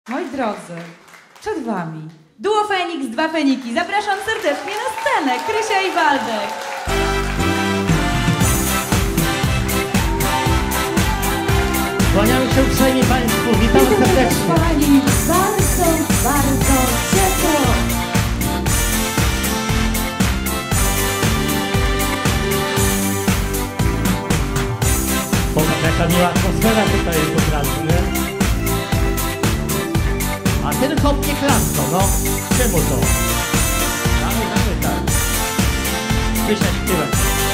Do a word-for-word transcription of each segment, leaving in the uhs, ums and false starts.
Moi drodzy, przed wami duo Feniks, dwa Feniki. Zapraszam serdecznie na scenę Krysia i Waldek. Kłaniamy się uprzejmie Państwu, witamy serdecznie. Pani bardzo, bardzo ciepło. Popatrz, jaka miła atmosfera tutaj jest po pracy, nie? A ten hop nie klasno, no. Czemu to? Damy, damy, tak. Krysia śpiewa.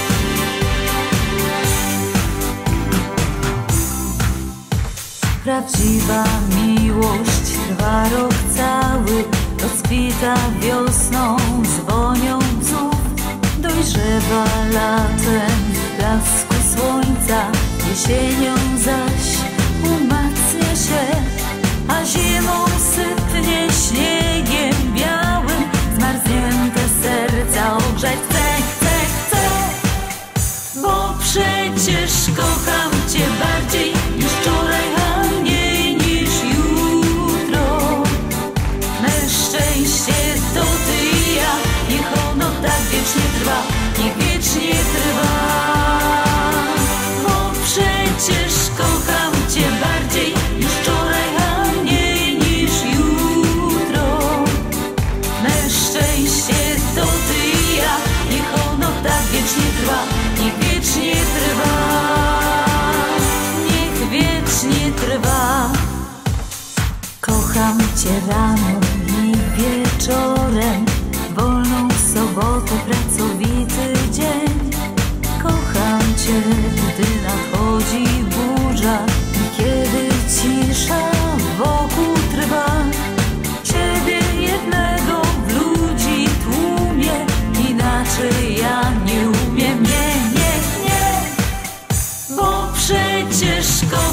Prawdziwa miłość trwa rok cały, rozkwita wiosną, dzwonią bzów, dojrzewa latem w blasku słońca, jesienią zaś umacnia się, a zimą sypnie śniegiem białym, zmarznięte serca ogrzać chce, chce, chce, bo przecież kocham Cię bardziej niż wczoraj, a mniej niż jutro. Me szczęście to Ty i ja, niech ono tak wiecznie trwa, niech wiecznie trwa. Bo przecież kocham Cię bardziej niż wczoraj, a mniej niż jutro. Me szczęście to Ty i ja, niech ono tak wiecznie trwa, niech wiecznie trwa. Nie trwa. Kocham Cię rano i wieczorem, wolną sobotę, pracowity dzień. Kocham Cię, gdy nadchodzi burza i kiedy cisza wokół trwa. Ciebie jednego w ludzi tłumie, inaczej ja nie umiem, nie, nie, nie. Bo przecież kocham